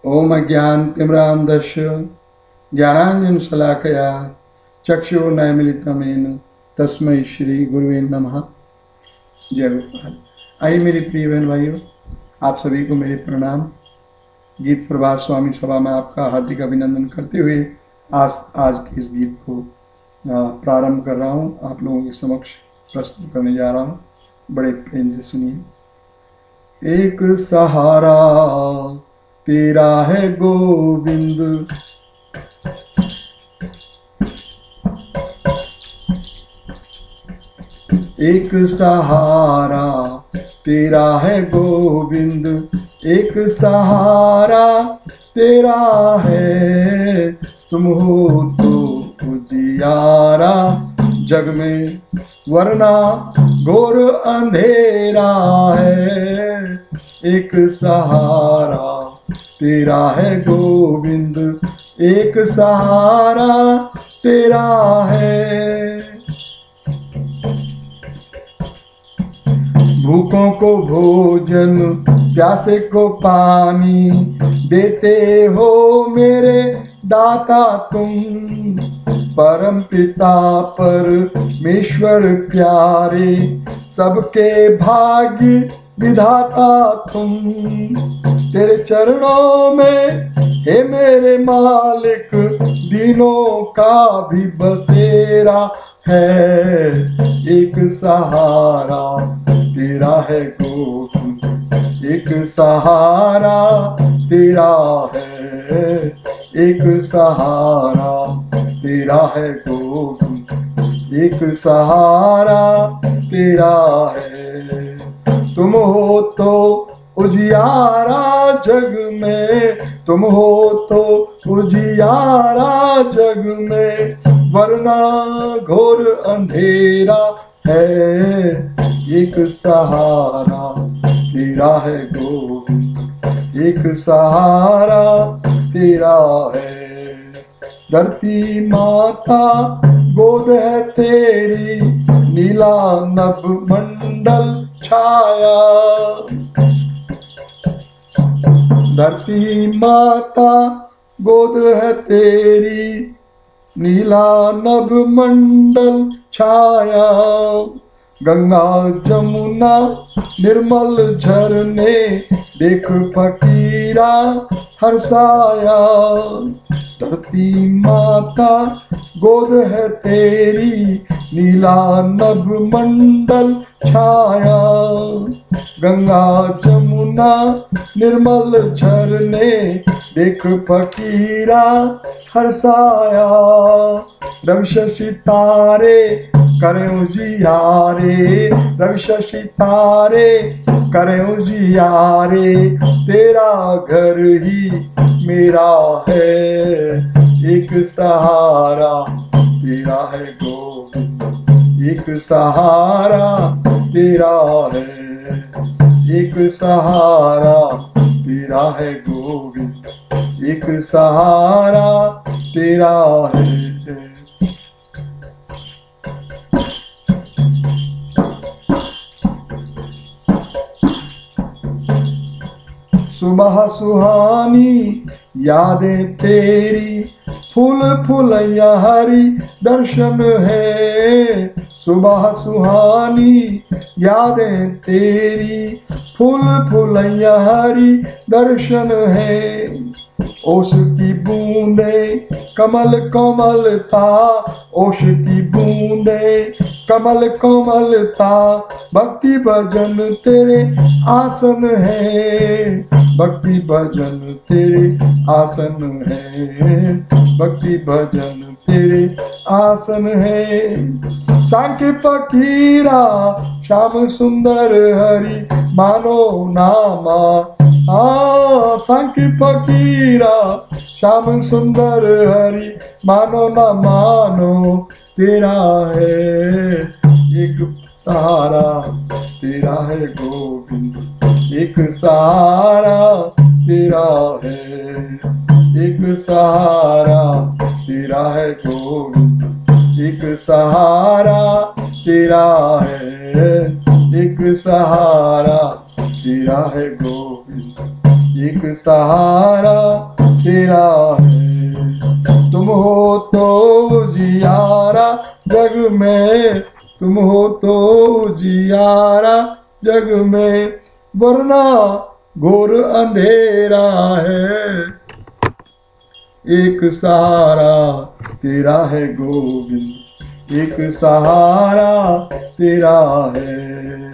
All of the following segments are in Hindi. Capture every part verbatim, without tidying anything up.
ओम अज्ञानतिमिरान्धस्य ज्ञानाञ्जनशलाकया चक्षुर्नैमिलितं येन तस्मै श्री गुरुवे नमः। जय गोपाल। आइए मेरी प्रिय बहन भाइयों, आप सभी को मेरे प्रणाम। गीत प्रभात स्वामी सभा में आपका हार्दिक अभिनंदन करते हुए आज आज के इस गीत को प्रारंभ कर रहा हूँ, आप लोगों के समक्ष प्रस्तुत करने जा रहा हूँ। बड़े प्रेम से सुनिए। एक सहारा तेरा है गोविंद, एक सहारा तेरा है गोविंद, एक सहारा तेरा है। तुम हो तो उजियारा जग में, वरना घोर अंधेरा है। एक सहारा तेरा है गोविंद, एक सहारा तेरा है। भूखों को भोजन, प्यासे को पानी देते हो मेरे दाता तुम। परम पिता परमेश्वर प्यारे, सबके भाग्य विधाता तुम। तेरे चरणों में हे मेरे मालिक, दिनों का भी बसेरा है। एक सहारा तेरा है गोविंद, एक सहारा तेरा है। एक सहारा तेरा है गोविंद, एक सहारा तेरा है। तुम हो तो उजियारा जग में, तुम हो तो उजियारा जग में, वरना घोर अंधेरा है। एक सहारा तेरा है गोविंद, एक सहारा तेरा है। धरती माता गोद है तेरी, नीला नभ मंडल छाया। धरती माता गोद है तेरी, नीला नभ मंडल छाया। गंगा जमुना निर्मल झरने, देख फकीरा हर्षाया। धरती माता गोद है तेरी, नीला नभ मंडल छाया। गंगा जमुना निर्मल झरने, देख फकीरा हर्षाया। रवि शशि तारे करें उजियारे, रवि शशि तारे करें उजियारे। तेरा घर ही मेरा है। एक सहारा तेरा है गोविंद, एक सहारा तेरा है। एक सहारा तेरा है गोविंद, एक सहारा तेरा है। सुबह सुहानी यादें तेरी, फूल फुलैया हरी दर्शन है। सुबह सुहानी यादें तेरी, फूल फुलैया हरी दर्शन है। ओश की बूंदे कमल कोमलता, ओश की बूंदे कमल कोमलता। भक्ति भजन तेरे आसन है, भक्ति भजन तेरे आसन है। भक्ति भजन तेरे आसन है। सांख्य फकीरा श्याम सुंदर हरि, मानो नामा। हाँ सांख्य फकीरा श्याम सुंदर हरि, मानो ना मानो तेरा है। एक सहारा तेरा है गोविंद, एक सहारा तेरा है। एक सहारा तेरा है गोविंद, एक सहारा तेरा है। एक सहारा तेरा है गोविंद, एक सहारा तेरा है। तुम हो तो उजियारा जग में, तुम हो तो उजियारा जग में, वरना घोर अंधेरा है। एक सहारा तेरा है गोविंद, एक सहारा तेरा है।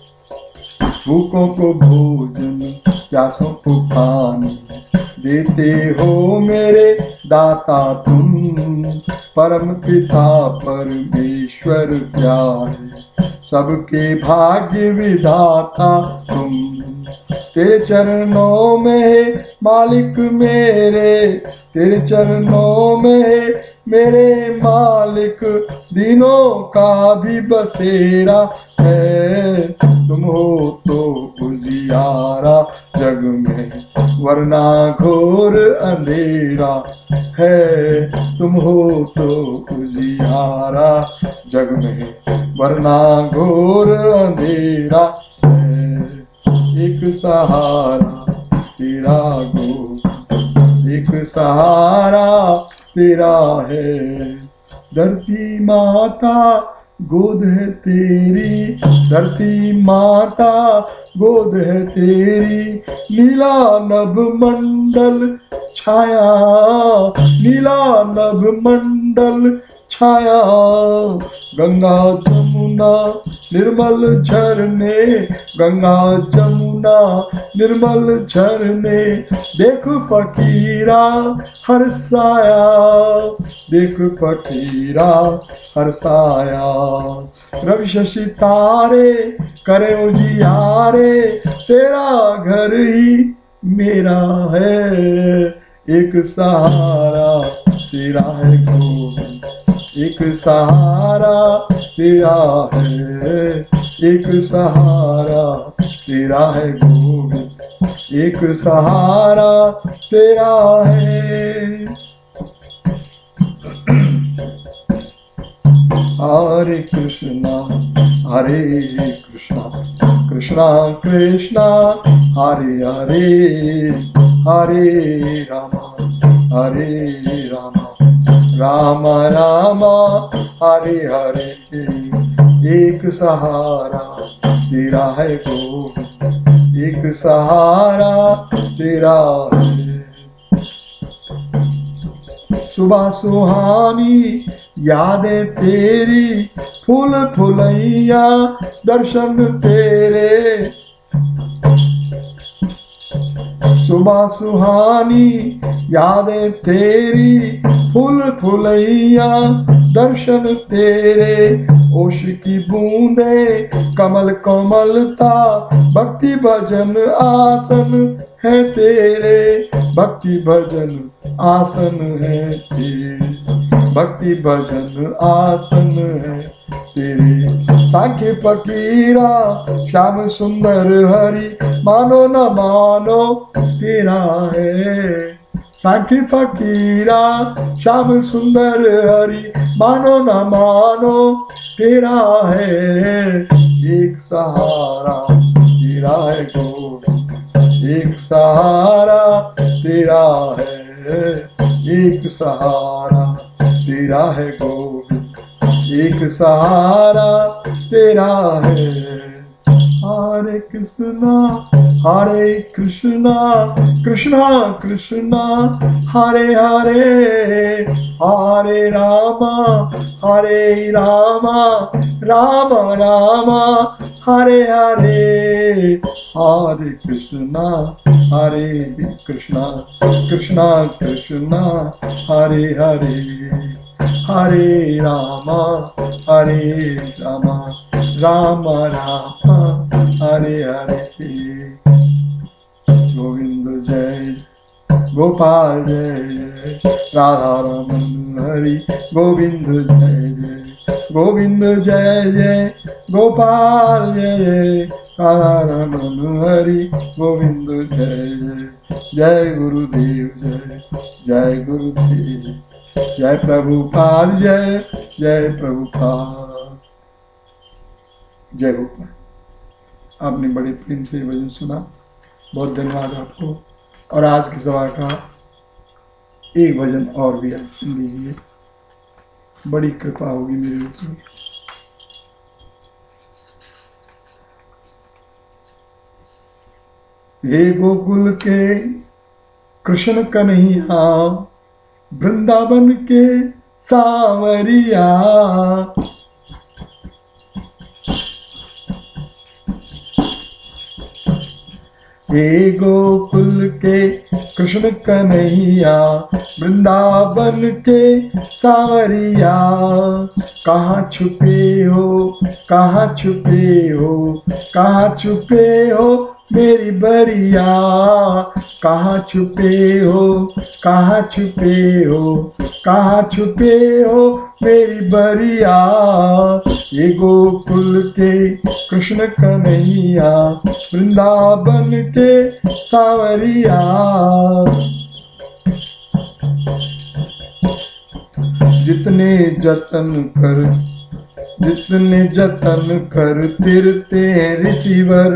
भूखों को भोजन, प्यासों को पानी देते हो मेरे दाता तुम। परम पिता परमेश्वर प्यारे, सबके भाग्य विधाता तुम। तेरे चरणों में मालिक मेरे, तेरे चरणों में मेरे मालिक, दिनों का भी बसेरा है। तुम हो तो उजियारा जग में, वरना घोर अंधेरा है। तुम हो तो उजियारा जग में, वरना घोर अंधेरा है। एक सहारा तेरा गोविंद, एक सहारा तेरा है। धरती माता गोद है तेरी, धरती माता गोद है तेरी। नीला नभ मंडल छाया, नीला नभ मंडल छाया। गंगा जमुना निर्मल झरने, गंगा जमुना निर्मल झरने। देख फकीरा हर्षाया, देख फकीरा हर्षाया। रवि शशि तारे करे उजियारे, तेरा घर ही मेरा है। एक सहारा तेरा है गोविंद, एक सहारा तेरा है। एक सहारा तेरा है गोविंद, एक सहारा तेरा है। हरे कृष्णा हरे कृष्णा, कृष्णा कृष्णा हरे हरे, हरे रामा हरे रामा, राम राम हरे हरे। एक सहारा तेरा है गोविंद, एक सहारा तेरा है। सुबह सुहानी यादें तेरी, फूल फुलैया दर्शन तेरे। सुबह सुहानी यादें तेरी, फूल फुलैया दर्शन तेरे। ओश की बूंदे कमल कोमलता, भक्ति भजन आसन है तेरे। भक्ति भजन आसन है तेरे, भक्ति भजन आसन है तेरे। सांख्य फकीरा श्याम सुंदर हरि, मानो न मानो तेरा है। सांख्य फकीरा श्याम सुंदर हरि, मानो न मानो तेरा है। एक सहारा तेरा है गोविंद, एक सहारा तेरा है। एक सहारा तेरा है गोविंद, एक सहारा तेरा है। हरे कृष्णा हरे कृष्णा, कृष्णा कृष्णा हरे हरे। हरे रामा हरे रामा, राम राम हरे हरे। हरे कृष्णा हरे कृष्णा, कृष्णा कृष्णा हरे हरे। हरे रामा हरे रामा, राम राम हरे हरे। गोविंद जय गोपाल जय जय, राधा रमन हरि गोविंद जय जय। गोविंद जय जय गोपाल जय जय, राधा रमन हरि गोविंद जय जय। जय गुरुदेव जय, जय गुरुदेव जय। प्रभुपाद जय, जय प्रभुपाद। जय गोपाल। आपने बड़े प्रेम से भजन सुना, बहुत धन्यवाद आपको। और आज की सभा का एक भजन और भी आप सुन लीजिए, बड़ी कृपा होगी मेरे ऊपर। हे गोकुल के कृष्ण कन्हैया, वृंदावन के सावरिया, हे गोकुल के कृष्ण कन्हैया, वृंदावन के सावरिया, कहाँ छुपे हो, कहाँ छुपे हो, कहाँ छुपे हो मेरी बरिया, कहाँ छुपे हो, कहाँ छुपे हो, कहाँ छुपे हो मेरी बरिया, ये गोकुल के कृष्ण कन्हैया, वृंदावन के सावरिया। जितने जतन कर, जितने जतन कर तिरते ऋषिवर,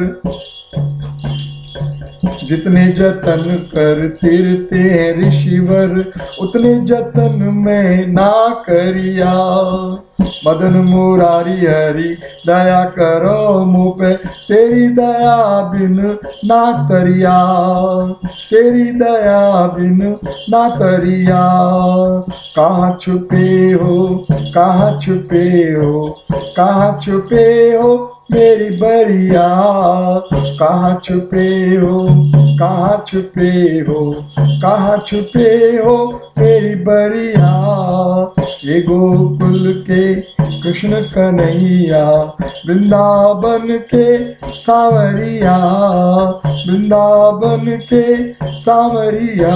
जितने जतन कर तिरते ऋषिवर, उतने जतन में ना करिया, मदन मुरारी हरि दया करो मुँह पे, तेरी दया बिन ना तरिया, तेरी दया बिन ना तरिया, कहाँ छुपे हो, कहाँ छुपे हो, कहाँ छुपे हो मेरी बरिया, कहाँ छुपे हो, कहाँ छुपे हो, कहाँ छुपे हो मेरी बरिया, ये गोकुल के कृष्ण कन्हैया, वृंदावन के सावरिया, वृंदावन के सावरिया।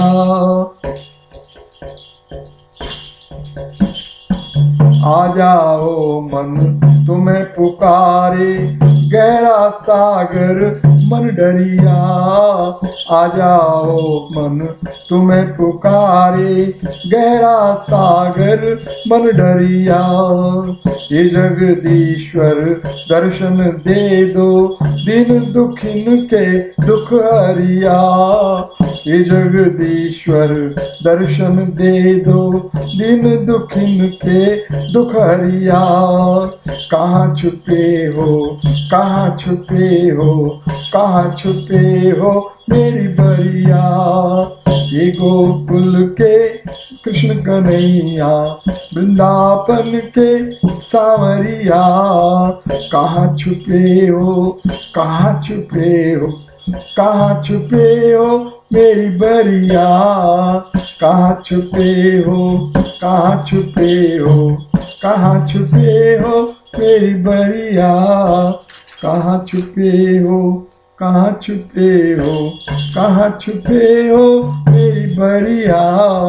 आ जाओ मन तुम्हें पुकारे, गहरा सागर मन डरिया, आ जाओ मन तुम्हें पुकारे, गहरा सागर मन डरिया, ये जगदीश्वर दर्शन दे दो, दिन दुखिन के दुख हरिया, ये जगदीश्वर दर्शन दे दो, दिन दुखिन के दुख हरिया, कहाँ छुपे हो, कहाँ छुपे हो, कहाँ छुपे हो मेरी बरिया, ये गोकुल के कृष्ण कन्हैया, वृंदावन के सावरिया, कहाँ छुपे हो, कहाँ छुपे हो, कहाँ छुपे हो मेरी बरिया, कहाँ छुपे हो, कहाँ छुपे हो, कहाँ छुपे हो मेरी बरिया, कहाँ छुपे हो, कहाँ छुपे हो, कहाँ छुपे हो मेरी बरिया।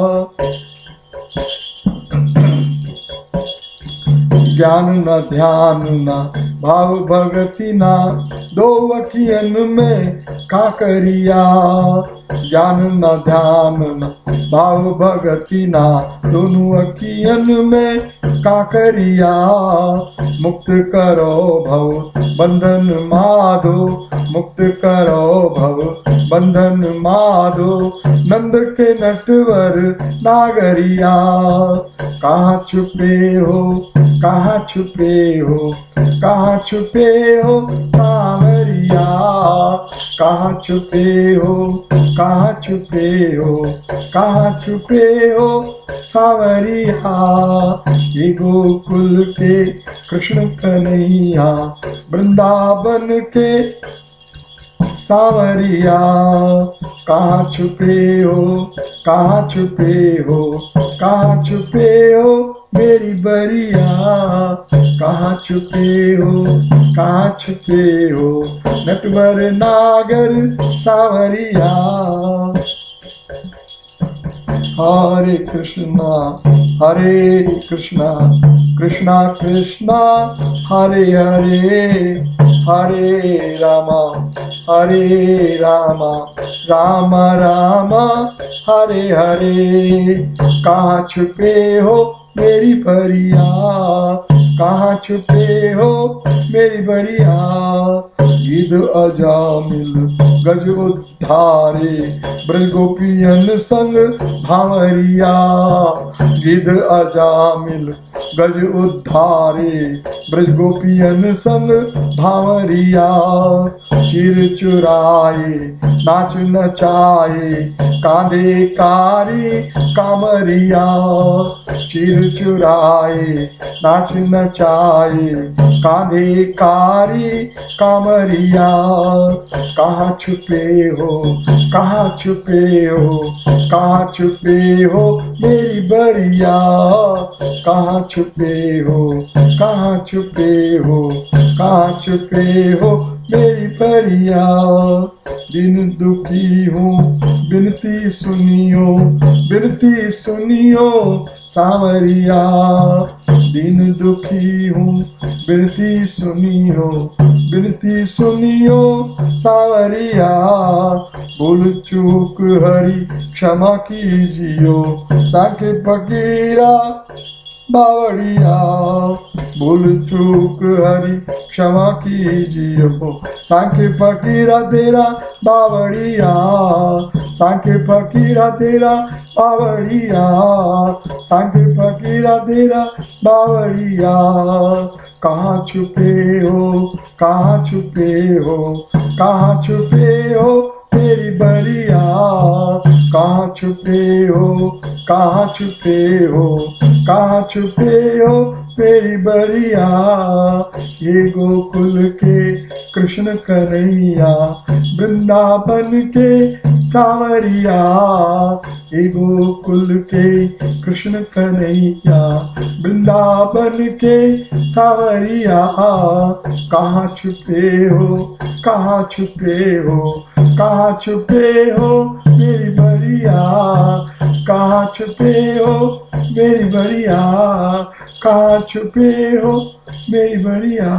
ज्ञान न ध्यान न भाव भगति न, दो अखियन में का करिया, ज्ञान न ध्यान न भाव भगति न, दोनों अखियन में का करिया, मुक्त करो भव बंधन माधो, मुक्त करो भव बंधन माधो, नंद के नटवर नागरिया, कहाँ छुपे हो, कहाँ छुपे हो, कहाँ छुपे हो सावरिया, कहाँ छुपे हो, कहाँ छुपे हो, कहाँ छुपे हो सावरिया, ये गोकुल के कृष्ण कन्हैया, वृंदावन के सावरिया, कहाँ छुपे हो, कहाँ छुपे हो, कहाँ छुपे हो मेरी बरिया, कहाँ छुपे हो, कहाँ छुपे हो नटवर नागर सावरिया। हरे कृष्णा हरे कृष्णा कृष्णा कृष्णा हरे हरे, हरे रामा हरे रामा राम राम हरे हरे, कहाँ छुपे हो मेरी परिया, कहाँ छुपे हो मेरी बरिया। गिद्ध अजामिल गज उद्धारे ब्रज गोपियन संग भांवरिया। गिद्ध अजामिल गज उद्धारे ब्रज गोपियन संग भांवरिया। चिर चुराए नाच नचाए कांधे कारी कामरिया। चिर चुराए नाच नचाए कांधे कारी कामरिया। कहाँ छुपे हो कहाँ छुपे हो कहाँ छुपे हो मेरी बरिया। कहाँ छुपे हो कहाँ छुपे हो कहाँ छुपे हो मेरी बरिया। दिन दुखी हूँ बिनती सुनियो बिनती सुनियो सांवरिया। दिन दुखी हूँ बिनती सुनियो बिनती सुनियो सांवरिया। भूल चूक हरि क्षमा कीजियो सांख्य फकीरा बावड़िया। भूल चूक हरि क्षमा कीजियो सांख्य फकीरा तेरा बावड़िया। सांख्य फकीरा तेरा बावड़िया। सांख्य फकीरा तेरा बावड़िया। कहाँ छुपे हो कहाँ छुपे हो कहाँ छुपे हो मेरी बरिया। कहाँ छुपे हो कहाँ छुपे हो कहाँ छुपे हो मेरी बरिया। ये गोकुल के कृष्ण कन्हैया वृंदावन के सांवरिया। ये गोकुल के कृष्ण कन्हैया वृंदावन के सांवरिया। कहाँ छुपे हो कहाँ छुपे हो कहाँ छुपे हो मेरी बरिया। कहाँ छुपे हो मेरी बरिया। कहाँ छुपे हो मेरी बरिया।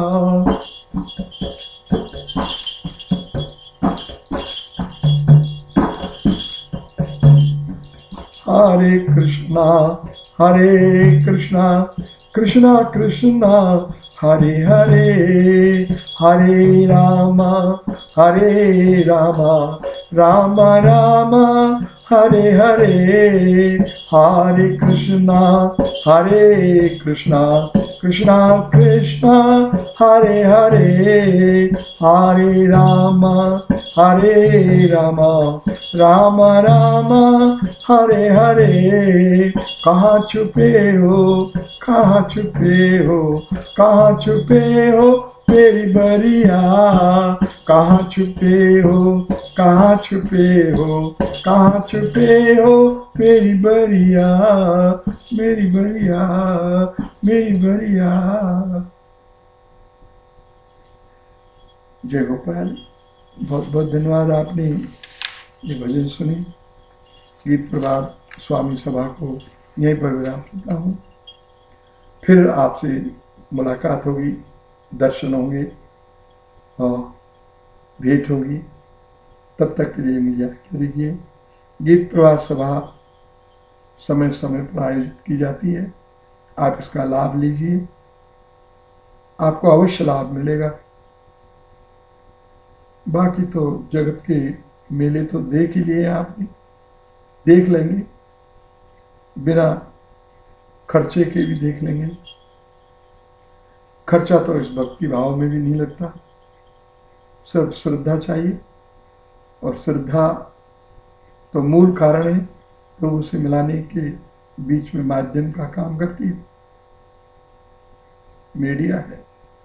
हरे कृष्णा हरे कृष्णा कृष्णा कृष्णा हरे हरे। हरे रामा हरे रामा राम राम हरे हरे। हरे कृष्णा हरे कृष्णा कृष्णा कृष्णा हरे हरे। हरे राम हरे राम राम राम हरे हरे। कहाँ छुपे हो कहाँ छुपे हो कहाँ छुपे हो मेरी बरिया। कहाँ छुपे हो कहाँ छुपे हो कहाँ छुपे हो मेरी बरिया मेरी बरिया मेरी बरिया। जय गोपाल। बहुत बहुत धन्यवाद आपने ये भजन सुनी। गीत प्रभात स्वामी सभा को यहीं पर विराम देता हूँ। फिर आपसे मुलाकात होगी, दर्शन होंगे और भेंट होगी। तब तक के लिए मुझे आज्ञा दीजिए। गीत प्रभात सभा समय समय पर आयोजित की जाती है। आप इसका लाभ लीजिए, आपको अवश्य लाभ मिलेगा। बाकी तो जगत के मेले तो देख ही लिए आपने, देख लेंगे, बिना खर्चे के भी देख लेंगे। खर्चा तो इस भक्ति भाव में भी नहीं लगता। सब श्रद्धा चाहिए, और श्रद्धा तो मूल कारण है प्रभु से मिलाने के बीच में माध्यम का काम करती है, मीडिया है।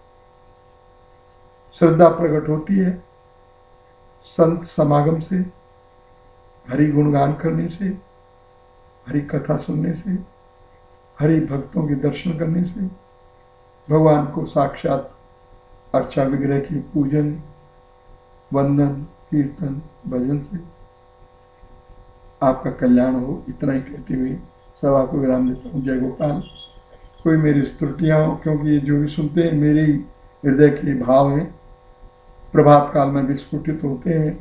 श्रद्धा प्रकट होती है संत समागम से, हरि गुणगान करने से, हरि कथा सुनने से, हरि भक्तों के दर्शन करने से, भगवान को साक्षात अर्चा विग्रह की पूजन, वंदन, कीर्तन, भजन से आपका कल्याण हो। इतना ही कहते हुए सभा को विराम देता हूँ। जय गोपाल। कोई मेरी त्रुटियाँ हो, क्योंकि ये जो भी सुनते हैं मेरे ही हृदय के भाव हैं, प्रभात काल में विस्फुटित होते हैं।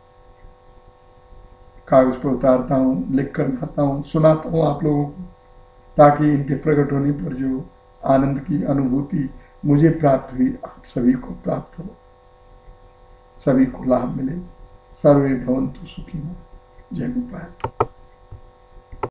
कागज पर उतारता हूँ, लिख कर लाता हूँ, सुनाता हूँ आप लोगों को, ताकि इनके प्रकट होने पर जो आनंद की अनुभूति मुझे प्राप्त हुई, आप सभी को प्राप्त हो, सभी को लाभ मिले। सर्वे भवन्तु सुखिनः। जय गोपाल।